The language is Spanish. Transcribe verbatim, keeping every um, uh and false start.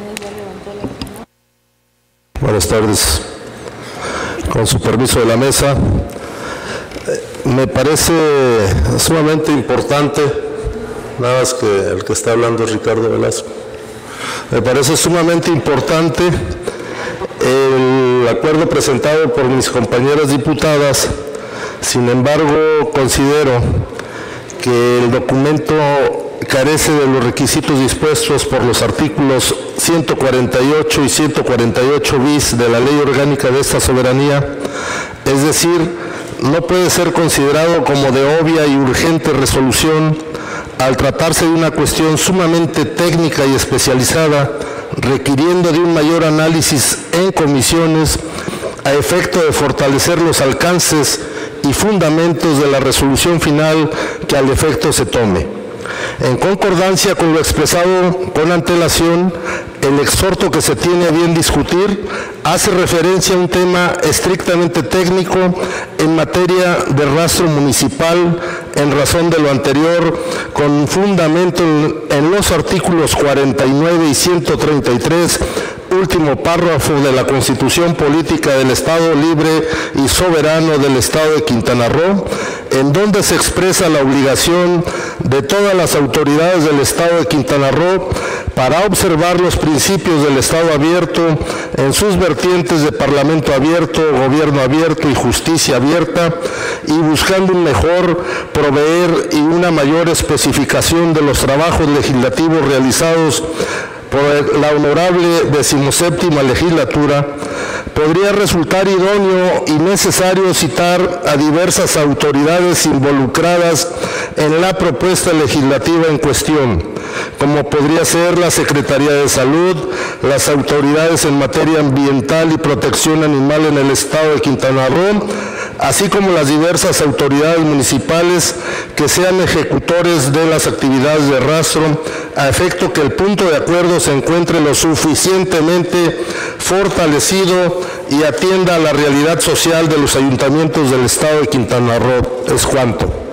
Buenas tardes. Con su permiso de la mesa, me parece sumamente importante, nada más que el que está hablando es Ricardo Velasco, me parece sumamente importante el acuerdo presentado por mis compañeras diputadas. Sin embargo, considero que el documento carece de los requisitos dispuestos por los artículos ciento cuarenta y ocho y ciento cuarenta y ocho bis de la Ley Orgánica de esta Soberanía, es decir, no puede ser considerado como de obvia y urgente resolución al tratarse de una cuestión sumamente técnica y especializada, requiriendo de un mayor análisis en comisiones a efecto de fortalecer los alcances y fundamentos de la resolución final que al efecto se tome. En concordancia con lo expresado con antelación, el exhorto que se tiene a bien discutir hace referencia a un tema estrictamente técnico en materia de rastro municipal, en razón de lo anterior, con fundamento en los artículos cuarenta y nueve y ciento treinta y tres, último párrafo de la Constitución Política del Estado Libre y Soberano del Estado de Quintana Roo, en donde se expresa la obligación de todas las autoridades del Estado de Quintana Roo para observar los principios del Estado abierto en sus vertientes de Parlamento abierto, Gobierno abierto y Justicia abierta, y buscando un mejor proveer y una mayor especificación de los trabajos legislativos realizados por la honorable decimoséptima legislatura, podría resultar idóneo y necesario citar a diversas autoridades involucradas en la propuesta legislativa en cuestión, como podría ser la Secretaría de Salud, las autoridades en materia ambiental y protección animal en el Estado de Quintana Roo, así como las diversas autoridades municipales que sean ejecutores de las actividades de rastro, a efecto que el punto de acuerdo se encuentre lo suficientemente fortalecido y atienda a la realidad social de los ayuntamientos del Estado de Quintana Roo. Es cuanto.